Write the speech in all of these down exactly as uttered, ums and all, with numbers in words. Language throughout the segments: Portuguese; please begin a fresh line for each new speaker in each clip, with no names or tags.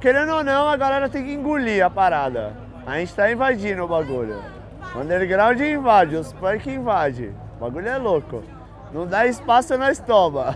querendo ou não, a galera tem que engolir a parada. A gente tá invadindo o bagulho. O underground invade, os punk invade. O bagulho é louco. Não dá espaço, nós toma.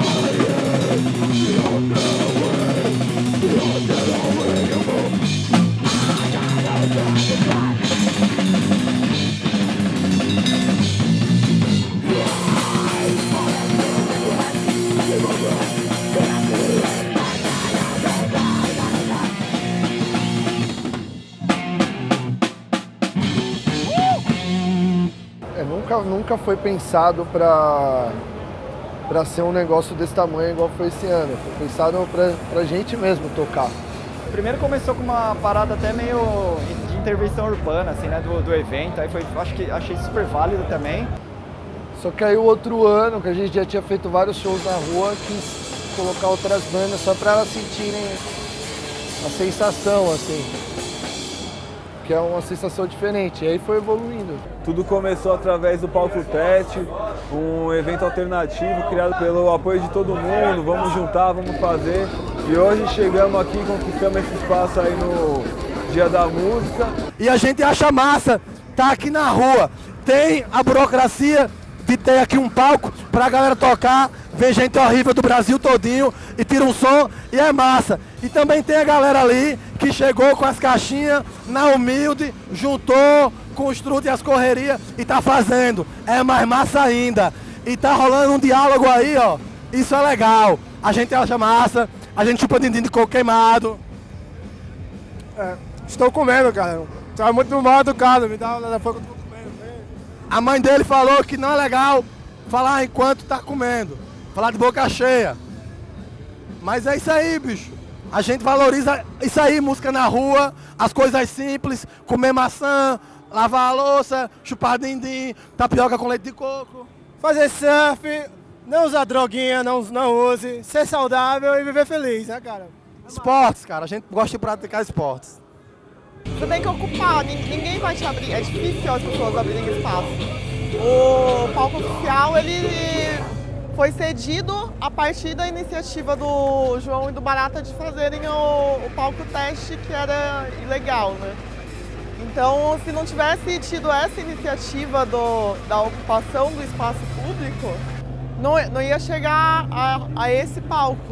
É, nunca, nunca foi pensado para para ser um negócio desse tamanho igual foi esse ano. Foi pensado para pra gente mesmo tocar.
Primeiro começou com uma parada até meio de intervenção urbana, assim, né, do, do evento. Aí foi, acho que achei super válido também.
Só que aí o outro ano, que a gente já tinha feito vários shows na rua, quis colocar outras bandas só para elas sentirem a sensação, assim. Que é uma sensação diferente, e aí foi evoluindo.
Tudo começou através do Palco Teste, um evento alternativo criado pelo apoio de todo mundo, vamos juntar, vamos fazer. E hoje chegamos aqui, conquistamos esse espaço aí no Dia da Música.
E a gente acha massa, tá aqui na rua, tem a burocracia de ter aqui um palco pra galera tocar, ver gente horrível do Brasil todinho e tira um som e é massa. E também tem a galera ali que chegou com as caixinhas na humilde, juntou com os truques e as correrias e tá fazendo. É mais massa ainda. E tá rolando um diálogo aí, ó. Isso é legal. A gente acha massa, a gente chupa din-din de coco queimado.
É, estou comendo, cara. Tá muito mal educado, me dá uma fogo.
A mãe dele falou que não é legal falar enquanto tá comendo, falar de boca cheia. Mas é isso aí, bicho. A gente valoriza isso aí, música na rua, as coisas simples, comer maçã, lavar a louça, chupar din-din, tapioca com leite de coco.
Fazer surf, não usar droguinha, não, não use, ser saudável e viver feliz, né, cara?
Esportes, cara, a gente gosta de praticar esportes.
Você tem que ocupar, ninguém vai te abrir, é difícil as pessoas abrirem espaço. O palco oficial, ele foi cedido a partir da iniciativa do João e do Barata de fazerem o, o palco teste, que era ilegal, né? Então, se não tivesse tido essa iniciativa do, da ocupação do espaço público, não, não ia chegar a, a esse palco.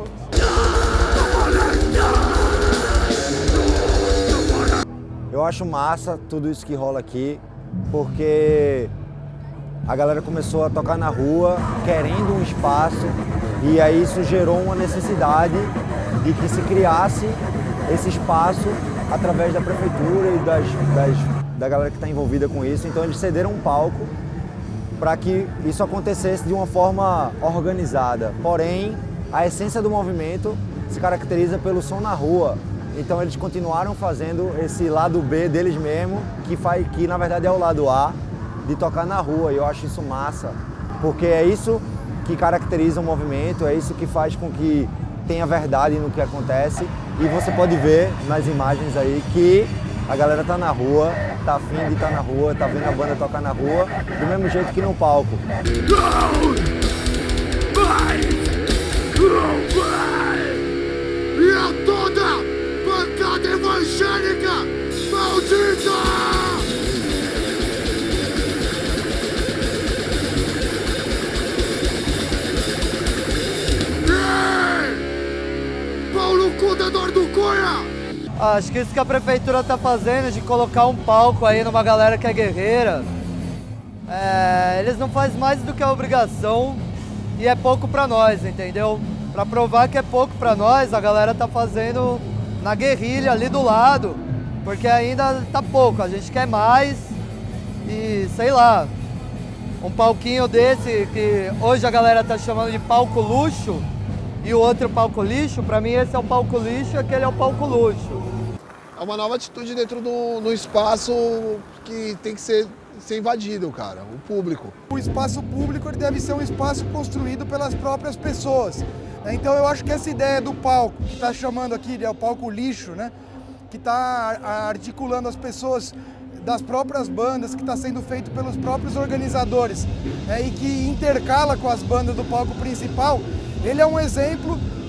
Eu acho massa tudo isso que rola aqui, porque a galera começou a tocar na rua, querendo um espaço, e aí isso gerou uma necessidade de que se criasse esse espaço através da prefeitura e das, das, da galera que está envolvida com isso. Então eles cederam um palco para que isso acontecesse de uma forma organizada. Porém, a essência do movimento se caracteriza pelo som na rua. Então eles continuaram fazendo esse lado B deles mesmo, que, faz, que na verdade é o lado A, de tocar na rua. E eu acho isso massa, porque é isso que caracteriza o movimento, é isso que faz com que tenha verdade no que acontece. E você pode ver nas imagens aí que a galera tá na rua, tá afim de estar tá na rua, tá vendo a banda tocar na rua, do mesmo jeito que no palco.
E a toda bancada evangélica maldita! Ei! Paulo Cudador do Cunha!
Acho que isso que a prefeitura tá fazendo, de colocar um palco aí numa galera que é guerreira, é, eles não fazem mais do que a obrigação e é pouco pra nós, entendeu? Pra provar que é pouco pra nós, a galera tá fazendo na guerrilha ali do lado, porque ainda tá pouco, a gente quer mais e sei lá, um palquinho desse que hoje a galera tá chamando de palco luxo e o outro palco lixo, pra mim esse é o palco lixo e aquele é o palco luxo.
É uma nova atitude dentro do, do espaço que tem que ser, ser invadido, cara, o público.
O espaço público ele deve ser um espaço construído pelas próprias pessoas. Então eu acho que essa ideia do palco, que está chamando aqui, é o palco lixo, né? Que está articulando as pessoas das próprias bandas, que está sendo feito pelos próprios organizadores, né? E que intercala com as bandas do palco principal, ele é um exemplo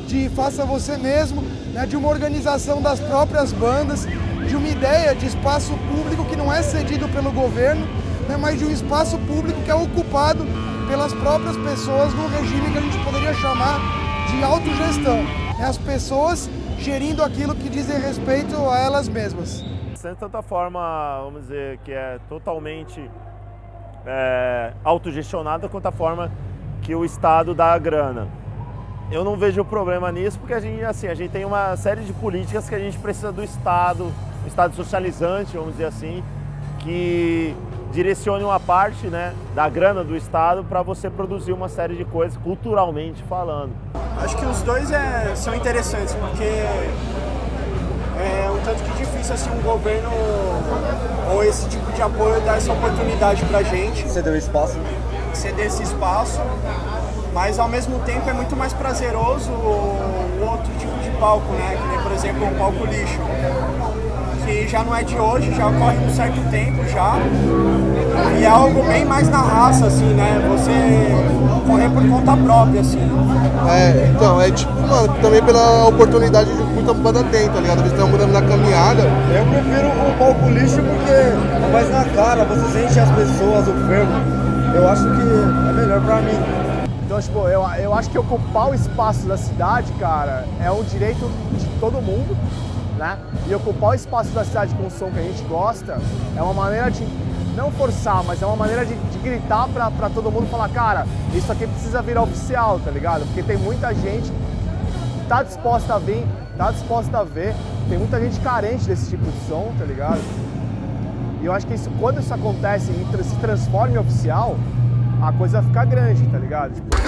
de faça você mesmo, né, de uma organização das próprias bandas, de uma ideia de espaço público que não é cedido pelo governo, né, mas de um espaço público que é ocupado pelas próprias pessoas num regime que a gente poderia chamar de autogestão. Né, as pessoas gerindo aquilo que dizem respeito a elas mesmas.
De tanta forma, vamos dizer, que é totalmente é, autogestionada, quanto a forma que o Estado dá a grana. Eu não vejo problema nisso, porque a gente, assim, a gente tem uma série de políticas que a gente precisa do Estado, um Estado socializante, vamos dizer assim, que direcione uma parte, né, da grana do Estado para você produzir uma série de coisas, culturalmente falando.
Acho que os dois é, são interessantes, porque é um tanto que difícil assim, um governo ou esse tipo de apoio dar essa oportunidade pra gente.
Ceder o espaço.
Ceder esse espaço, mas ao mesmo tempo é muito mais prazeroso o outro tipo de palco, né? Que nem, por exemplo, um palco lixo, que já não é de hoje, já ocorre um certo tempo já, e é algo bem mais na raça, assim, né? Você correr por conta própria, assim.
É, então, é tipo, mano, também pela oportunidade que muita banda tem, tá ligado? Eles estão mudando na caminhada.
Eu prefiro o palco lixo porque é mais na cara, você sente as pessoas, o fervo. Eu acho que é melhor pra mim.
Então, tipo, eu, eu acho que ocupar o espaço da cidade, cara, é um direito de todo mundo, né? E ocupar o espaço da cidade com o som que a gente gosta é uma maneira de, não forçar, mas é uma maneira de, de gritar pra, pra todo mundo falar, cara, isso aqui precisa virar oficial, tá ligado? Porque tem muita gente que tá disposta a vir, tá disposta a ver, tem muita gente carente desse tipo de som, tá ligado? E eu acho que isso, quando isso acontece e se transforma em oficial, a coisa fica grande, tá ligado? Tipo...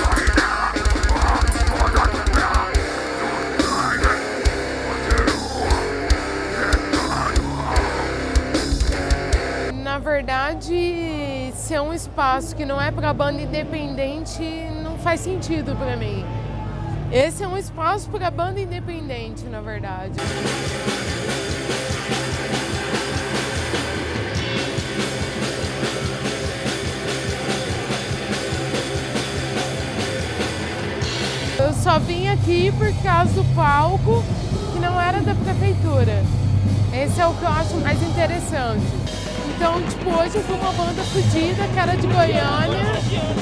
Na verdade, ser um espaço que não é para banda independente não faz sentido para mim. Esse é um espaço para banda independente, na verdade. Eu só vim aqui por causa do palco, que não era da prefeitura. Esse é o que eu acho mais interessante. Então, tipo, hoje eu fui uma banda fodida, que era de Goiânia.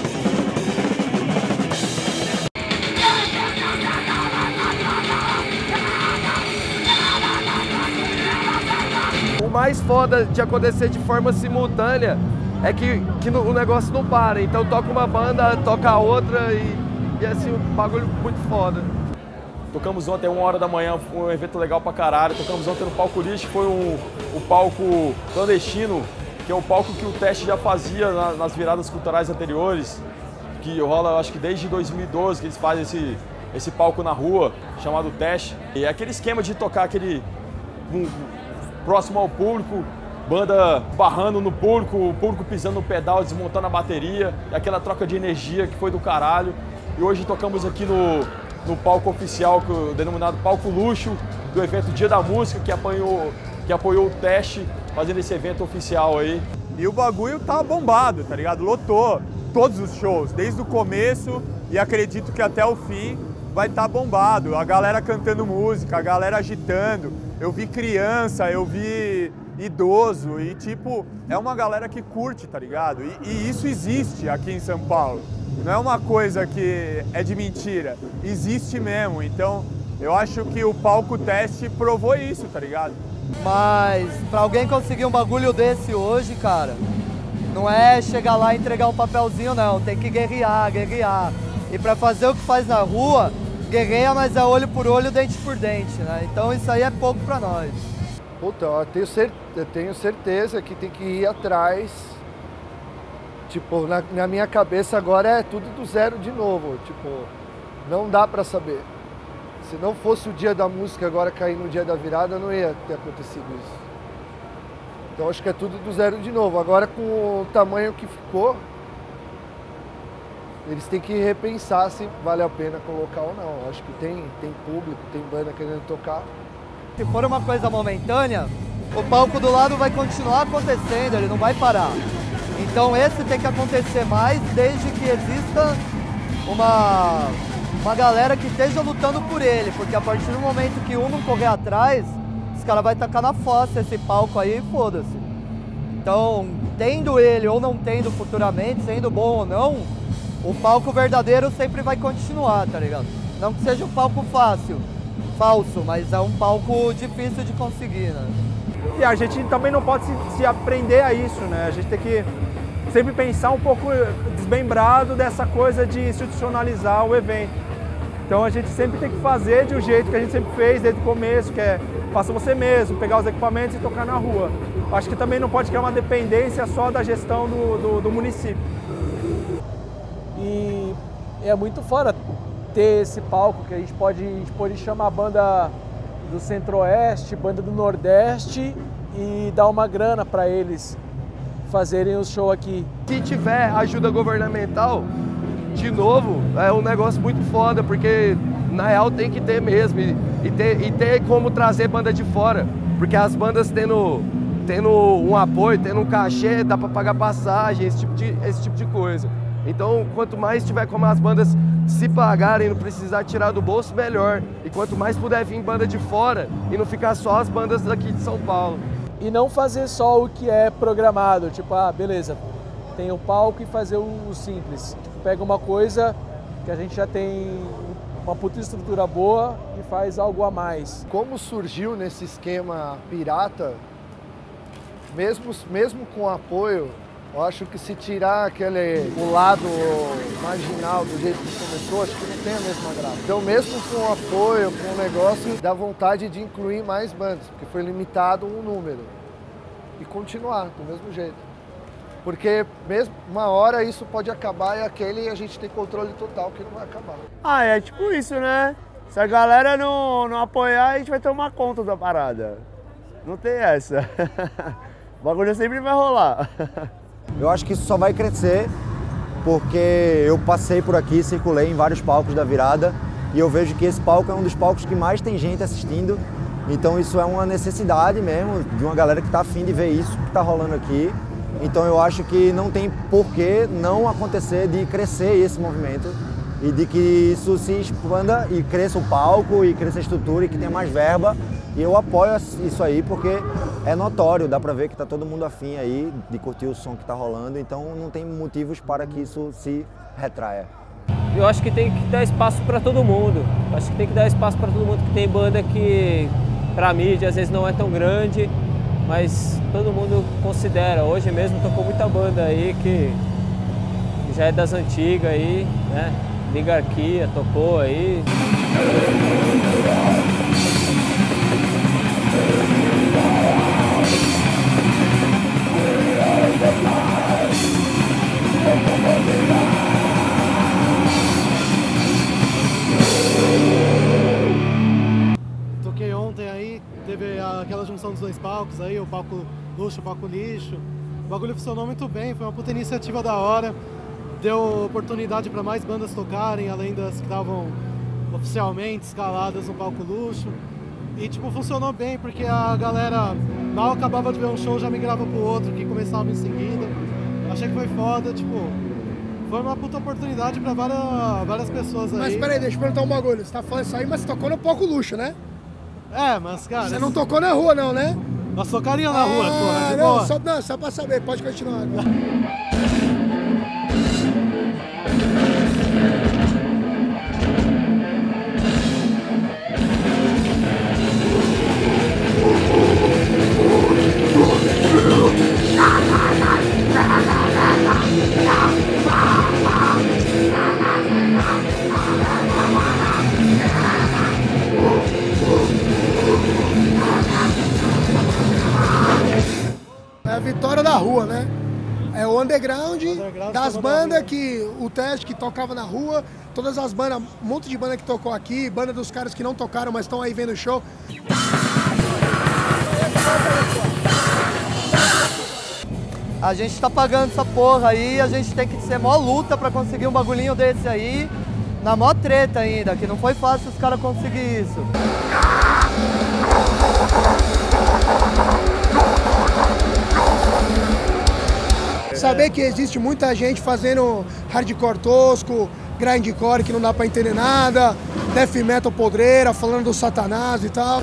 O mais foda de acontecer de forma simultânea é que, que no, o negócio não para. Então toca uma banda, toca a outra e... E assim, um bagulho muito foda.
Tocamos ontem, uma hora da manhã, foi um evento legal pra caralho. Tocamos ontem no palco lixo, foi um, o palco clandestino, que é o palco que o Teste já fazia na, nas viradas culturais anteriores, que rola, acho que desde dois mil e doze que eles fazem esse, esse palco na rua, chamado Teste. E é aquele esquema de tocar aquele um, próximo ao público, banda barrando no público, o público pisando no pedal, desmontando a bateria, e aquela troca de energia que foi do caralho. E hoje tocamos aqui no, no palco oficial, denominado Palco Luxo, do evento Dia da Música, que apoiou, que apoiou o Teste, fazendo esse evento oficial aí.
E o bagulho tá bombado, tá ligado? Lotou todos os shows, desde o começo, e acredito que até o fim vai estar tá bombado. A galera cantando música, a galera agitando. Eu vi criança, eu vi idoso, e tipo, é uma galera que curte, tá ligado? E, e isso existe aqui em São Paulo. Não é uma coisa que é de mentira, existe mesmo. Então, eu acho que o Palco Teste provou isso, tá ligado?
Mas pra alguém conseguir um bagulho desse hoje, cara, não é chegar lá e entregar um papelzinho, não. Tem que guerrear, guerrear. E pra fazer o que faz na rua, guerreia, mas é olho por olho, dente por dente, né? Então isso aí é pouco pra nós.
Puta, eu tenho, cer eu tenho certeza que tem que ir atrás. Tipo, na, na minha cabeça agora é tudo do zero de novo. Tipo, não dá pra saber. Se não fosse o dia da música agora cair no dia da virada, não ia ter acontecido isso. Então acho que é tudo do zero de novo. Agora com o tamanho que ficou, eles têm que repensar se vale a pena colocar ou não. Acho que tem, tem público, tem banda querendo tocar.
Se for uma coisa momentânea, o palco do lado vai continuar acontecendo, ele não vai parar. Então esse tem que acontecer mais desde que exista uma, uma galera que esteja lutando por ele, porque a partir do momento que um não correr atrás, os caras vão tacar na fossa esse palco aí e foda-se. Então, tendo ele ou não tendo futuramente, sendo bom ou não, o palco verdadeiro sempre vai continuar, tá ligado? Não que seja um palco fácil, falso, mas é um palco difícil de conseguir, né?
E a gente também não pode se, se aprender a isso, né? A gente tem que sempre pensar um pouco desmembrado dessa coisa de institucionalizar o evento. Então a gente sempre tem que fazer de um jeito que a gente sempre fez desde o começo, que é faça você mesmo, pegar os equipamentos e tocar na rua. Acho que também não pode criar uma dependência só da gestão do, do, do município.
E é muito fora ter esse palco que a gente pode, a gente pode chamar a banda do Centro-Oeste, banda do Nordeste e dar uma grana para eles fazerem o show aqui.
Se tiver ajuda governamental, de novo, é um negócio muito foda, porque na real tem que ter mesmo, e, e, ter, e ter como trazer banda de fora, porque as bandas tendo, tendo um apoio, tendo um cachê, dá para pagar passagem, esse tipo, de, esse tipo de coisa. Então, quanto mais tiver como as bandas se pagarem, não precisar tirar do bolso, melhor. E quanto mais puder vir banda de fora e não ficar só as bandas daqui de São Paulo.
E não fazer só o que é programado, tipo, ah, beleza, tem o palco e fazer o simples. Tipo, pega uma coisa que a gente já tem uma puta estrutura boa e faz algo a mais.
Como surgiu nesse esquema pirata, mesmo, mesmo com apoio, eu acho que se tirar aquele o lado marginal do jeito que começou, acho que não tem a mesma graça. Então mesmo com apoio, com o negócio, dá vontade de incluir mais bandas, porque foi limitado um número. E continuar do mesmo jeito. Porque mesmo uma hora isso pode acabar e aquele a gente tem controle total que não vai acabar.
Ah, é tipo isso, né? Se a galera não, não apoiar, a gente vai tomar conta da parada. Não tem essa. O bagulho sempre vai rolar.
Eu acho que isso só vai crescer, porque eu passei por aqui, circulei em vários palcos da virada e eu vejo que esse palco é um dos palcos que mais tem gente assistindo. Então isso é uma necessidade mesmo de uma galera que está afim de ver isso que está rolando aqui. Então eu acho que não tem por que não acontecer de crescer esse movimento e de que isso se expanda e cresça o palco e cresça a estrutura e que tenha mais verba. E eu apoio isso aí porque é notório, dá pra ver que tá todo mundo afim aí de curtir o som que tá rolando, então não tem motivos para que isso se retraia.
Eu acho que tem que dar espaço para todo mundo, acho que tem que dar espaço para todo mundo, que tem banda que pra mídia às vezes não é tão grande, mas todo mundo considera. Hoje mesmo tocou muita banda aí que já é das antigas aí, né? Ligarquia tocou aí.
Toquei ontem aí, teve aquela junção dos dois palcos aí, o palco luxo, o palco lixo. O bagulho funcionou muito bem, foi uma puta iniciativa da hora. Deu oportunidade para mais bandas tocarem, além das que estavam oficialmente escaladas no palco luxo. E tipo, funcionou bem, porque a galera mal acabava de ver um show, já migrava pro outro, que começava em seguida. Achei que foi foda, tipo, foi uma puta oportunidade pra várias, várias pessoas aí.
Mas peraí, deixa eu perguntar um bagulho. Você tá falando isso aí, mas você tocou no palco luxo, né?
É, mas cara...
Você não tocou na rua não, né?
Nós tocaria na ah, rua, porra.
Não, só, não, só pra saber, pode continuar. É a vitória da rua, né? É o underground, underground das bandas que o teste que tocava na rua, todas as bandas, um monte de banda que tocou aqui, banda dos caras que não tocaram, mas estão aí vendo o show.
A gente tá pagando essa porra aí, a gente tem que ser mó luta pra conseguir um bagulhinho desse aí, na mó treta ainda, que não foi fácil os caras conseguir isso.
Saber que existe muita gente fazendo hardcore tosco, grindcore que não dá pra entender nada, death metal podreira, falando do Satanás e tal.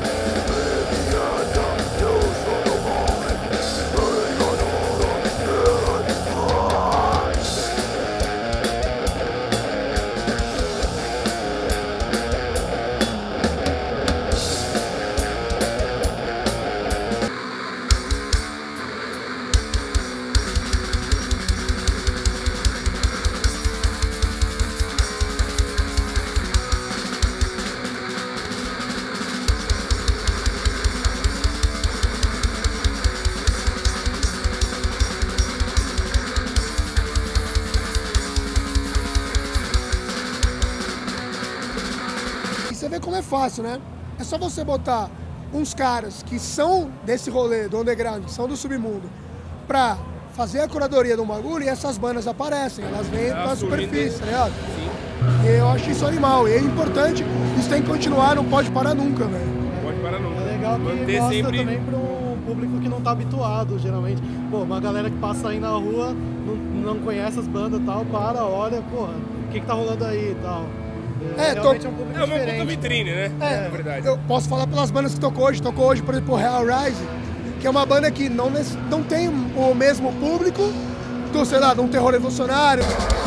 Você vê como é fácil, né? É só você botar uns caras que são desse rolê, do underground, que são do submundo, pra fazer a curadoria do bagulho e essas bandas aparecem, elas vêm na superfície, tá ligado? Sim. E eu acho isso animal, e é importante, isso tem que continuar, não pode parar nunca, velho.
Não pode parar nunca.
É legal que
Manter
mostra
sempre...
também pra um público que não tá habituado, geralmente. Pô, uma galera que passa aí na rua, não, não conhece as bandas e tal, para, olha, porra, o que que tá rolando aí e tal.
É,
é,
tô...
é, um
é uma puta vitrine, né?
É,
é verdade.
Eu posso falar pelas bandas que tocou hoje. Tocou hoje, por exemplo, o Real Rise, que é uma banda que não, não tem o mesmo público do, sei lá, de um terror revolucionário.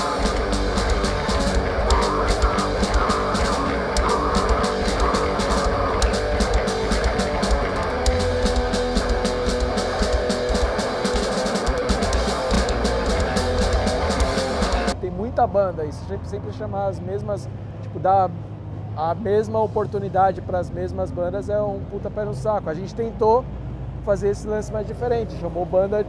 Muita banda, isso sempre, sempre chamar as mesmas, tipo, dar a mesma oportunidade para as mesmas bandas é um puta pé no saco. A gente tentou fazer esse lance mais diferente, chamou banda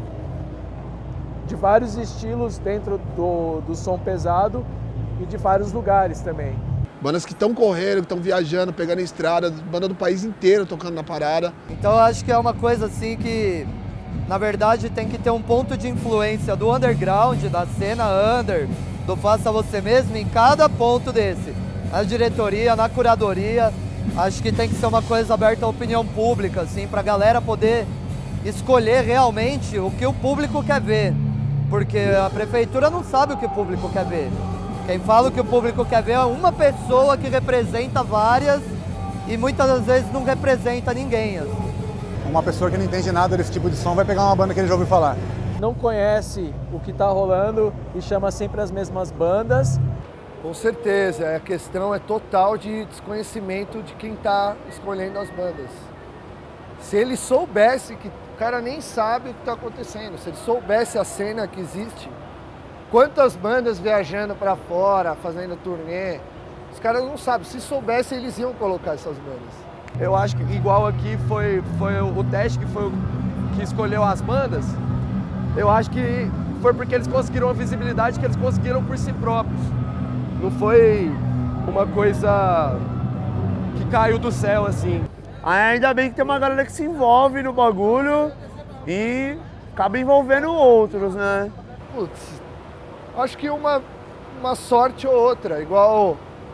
de vários estilos dentro do, do som pesado e de vários lugares também.
Bandas que estão correndo, que estão viajando, pegando estrada, banda do país inteiro tocando na parada.
Então eu acho que é uma coisa assim que, na verdade, tem que ter um ponto de influência do underground, da cena under, do faça você mesmo em cada ponto desse. Na diretoria, na curadoria, acho que tem que ser uma coisa aberta à opinião pública, assim, pra galera poder escolher realmente o que o público quer ver. Porque a prefeitura não sabe o que o público quer ver. Quem fala o que o público quer ver é uma pessoa que representa várias e muitas das vezes não representa ninguém. Assim.
Uma pessoa que não entende nada desse tipo de som vai pegar uma banda que ele já ouviu falar.
Não conhece o que está rolando e chama sempre as mesmas bandas.
Com certeza, a questão é total de desconhecimento de quem está escolhendo as bandas. Se ele soubesse, que o cara nem sabe o que está acontecendo, se ele soubesse a cena que existe, quantas bandas viajando para fora, fazendo turnê, os caras não sabem. Se soubessem, eles iam colocar essas bandas.
Eu acho que igual aqui foi, foi o teste que foi o que escolheu as bandas, eu acho que foi porque eles conseguiram a visibilidade que eles conseguiram por si próprios. Não foi uma coisa que caiu do céu, assim.
Ainda bem que tem uma galera que se envolve no bagulho e acaba envolvendo outros, né?
Putz, acho que uma, uma sorte ou outra, igual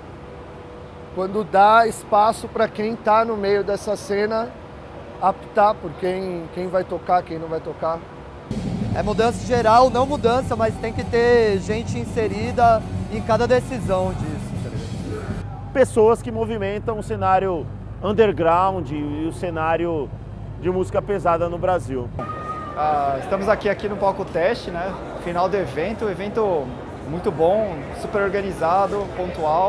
quando dá espaço para quem está no meio dessa cena optar por quem, quem vai tocar, quem não vai tocar.
É mudança geral, não mudança, mas tem que ter gente inserida em cada decisão disso. Tá ligado?
Pessoas que movimentam o cenário underground e o cenário de música pesada no Brasil.
Ah, estamos aqui, aqui no Palco Teste, né? Final do evento, evento muito bom, super organizado, pontual.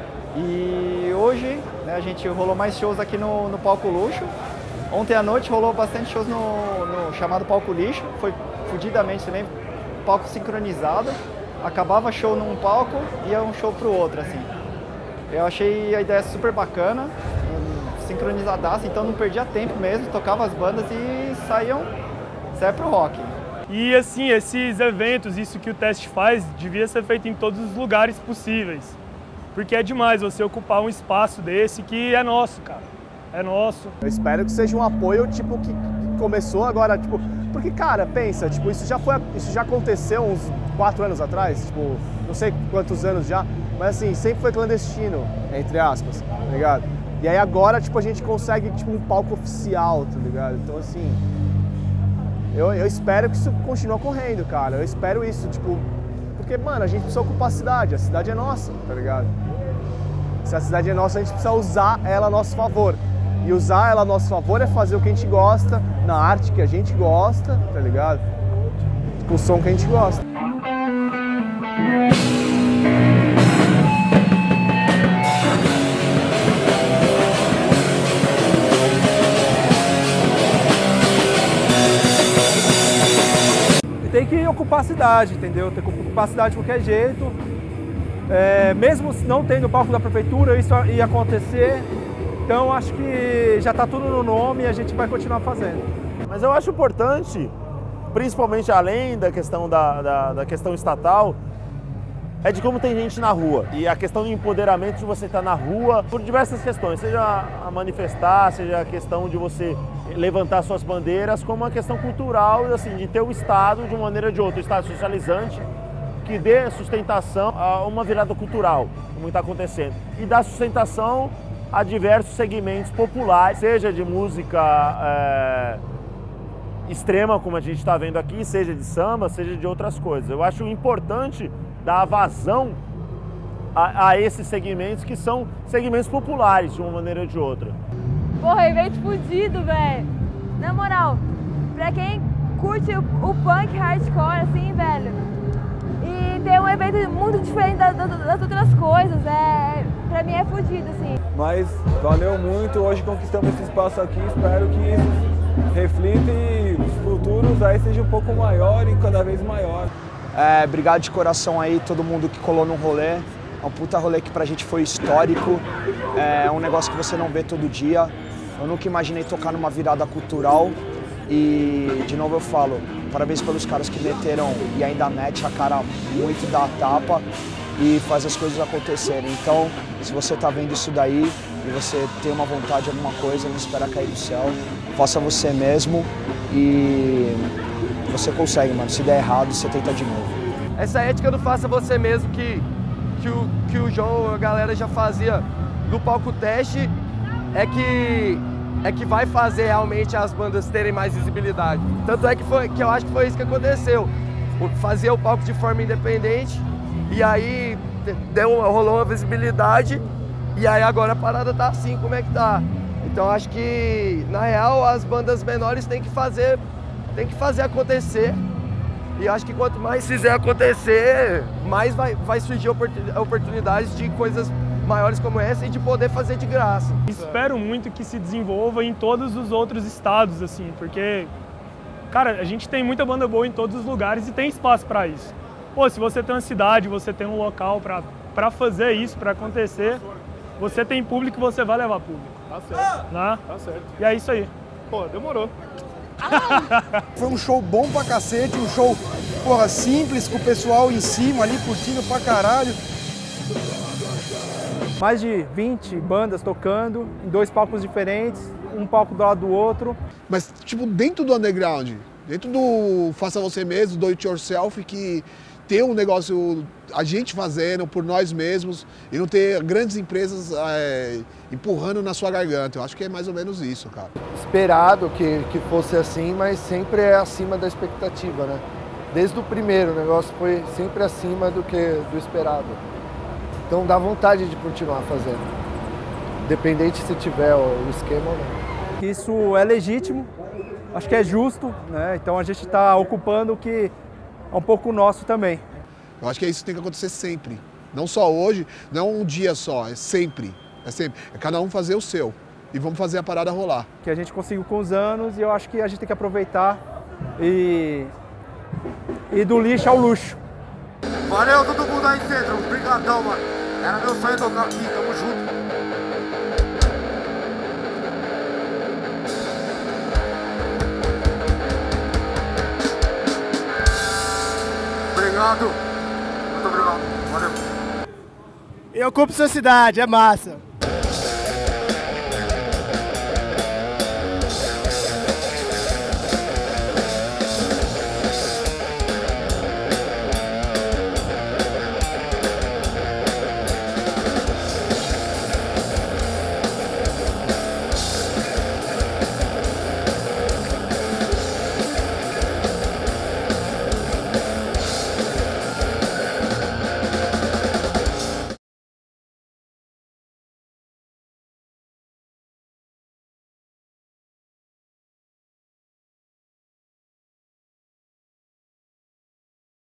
E hoje, né, a gente rolou mais shows aqui no, no Palco Luxo. Ontem à noite rolou bastante shows no, no chamado Palco Lixo, foi fudidamente também, palco sincronizado. Acabava show num palco e ia um show pro outro, assim. Eu achei a ideia super bacana, sincronizadaça, então não perdia tempo mesmo, tocava as bandas e saíam, saia pro rock.
E assim, esses eventos, isso que o Teste faz, devia ser feito em todos os lugares possíveis. Porque é demais você ocupar um espaço desse que é nosso, cara. É nosso.
Eu espero que seja um apoio, tipo, que começou agora, tipo... Porque, cara, pensa, tipo, isso já foi... Isso já aconteceu uns quatro anos atrás, tipo, não sei quantos anos já, mas assim, sempre foi clandestino, entre aspas, tá ligado? E aí agora, tipo, a gente consegue, tipo, um palco oficial, tá ligado? Então, assim... Eu, eu espero que isso continue ocorrendo, cara. Eu espero isso, tipo...
porque, mano, a gente precisa ocupar a cidade, a cidade é nossa, tá ligado? Se a cidade é nossa, a gente precisa usar ela a nosso favor. E usar ela a nosso favor é fazer o que a gente gosta, na arte que a gente gosta, tá ligado? Com o som que a gente gosta.
E tem que ocupar a cidade, entendeu? Tem que ocupar a cidade de qualquer jeito. É, mesmo não tendo o palco da prefeitura, isso ia acontecer. Então acho que já está tudo no nome e a gente vai continuar fazendo.
Mas eu acho importante, principalmente além da questão, da, da, da questão estatal, é de como tem gente na rua. E a questão do empoderamento de você estar na rua por diversas questões, seja a manifestar, seja a questão de você levantar suas bandeiras, como a questão cultural, assim, de ter o Estado de uma maneira ou de outra, o Estado socializante, que dê sustentação a uma virada cultural, como está acontecendo, e dá sustentação a diversos segmentos populares, seja de música é, extrema, como a gente está vendo aqui, seja de samba, seja de outras coisas. Eu acho importante dar vazão a, a esses segmentos que são segmentos populares, de uma maneira ou de outra.
Porra, evento fudido, velho. Na moral, pra quem curte o, o punk hardcore, assim, velho, e ter um evento muito diferente das, das outras coisas, é, pra mim é fudido, assim.
Mas valeu muito, hoje conquistamos esse espaço aqui, espero que isso reflita e os futuros aí sejam um pouco maior e cada vez maior.
É, obrigado de coração aí todo mundo que colou no rolê, é um puta rolê que pra gente foi histórico, é um negócio que você não vê todo dia. Eu nunca imaginei tocar numa virada cultural e, de novo eu falo, parabéns pelos caras que meteram e ainda mete a cara muito da tapa e faz as coisas acontecerem. Então, se você tá vendo isso daí e você tem uma vontade de alguma coisa, não espera cair do céu, faça você mesmo e você consegue, mano. Se der errado, você tenta de novo.
Essa ética do faça você mesmo que, que, o, que o João, a galera já fazia no palco teste, é que, é que vai fazer realmente as bandas terem mais visibilidade. Tanto é que, foi, que eu acho que foi isso que aconteceu. Fazia o palco de forma independente e aí deu, rolou uma visibilidade e aí agora a parada tá assim, como é que tá? Então acho que, na real, as bandas menores têm que fazer, têm que fazer acontecer. E acho que quanto mais fizer acontecer, mais vai, vai surgir oportunidades de coisas maiores como essa e de poder fazer de graça.
Espero muito que se desenvolva em todos os outros estados, assim, porque, cara, a gente tem muita banda boa em todos os lugares e tem espaço para isso. Pô, se você tem uma cidade, você tem um local para fazer isso, para acontecer, você tem público, você vai levar público.
Tá certo.
Né?
Tá certo.
E é isso aí.
Pô, demorou.
Foi um show bom pra cacete, um show, porra, simples, com o pessoal em cima ali, curtindo pra caralho.
Mais de vinte bandas tocando, em dois palcos diferentes, um palco do lado do outro.
Mas, tipo, dentro do underground, dentro do faça você mesmo, do it yourself, que ter um negócio, a gente fazendo por nós mesmos e não ter grandes empresas é, empurrando na sua garganta. Eu acho que é mais ou menos isso, cara.
Esperado que, que fosse assim, mas sempre é acima da expectativa, né? Desde o primeiro, o negócio foi sempre acima do que do esperado. Então dá vontade de continuar fazendo, independente se tiver o esquema ou não.
Isso é legítimo, acho que é justo, né? Então a gente está ocupando o que é um pouco nosso também.
Eu acho que isso tem que acontecer sempre, não só hoje, não um dia só, é sempre, é sempre. É cada um fazer o seu e vamos fazer a parada rolar.
Que a gente conseguiu com os anos e eu acho que a gente tem que aproveitar e, e do lixo ao luxo.
Valeu todo mundo aí dentro, brigadão, mano. Era meu sonho tocar aqui, tamo junto. Obrigado. Muito obrigado. Valeu.
Eu ocupo sua cidade, é massa.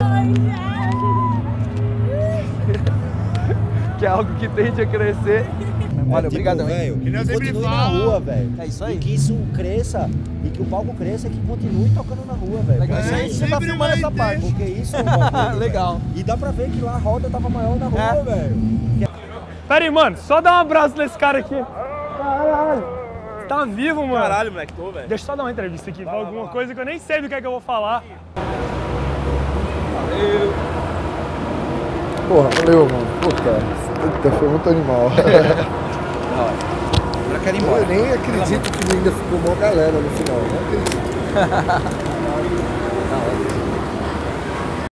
Que é algo que tende a crescer.
Olha, obrigado, velho. Continue na rua, velho.
É isso aí.
E que isso cresça, e que o palco cresça, que continue tocando na rua, velho.
Legal. Isso aí você tá filmando essa parte.
Porque isso é um bagulho,
legal.
Véio. E dá pra ver que lá a roda tava maior na rua, é. velho.
Pera aí, mano, só dá um abraço nesse cara aqui. Caralho. Você tá vivo, mano?
Caralho, moleque, tô, velho.
Deixa eu só dar uma entrevista aqui, pra alguma coisa que eu nem sei do que é que eu vou falar.
Valeu.
Porra, valeu, mano. Puta, puta foi muito animal.
Eu quero ir embora.
Eu nem acredito que ainda ficou uma galera no final. Não acredito.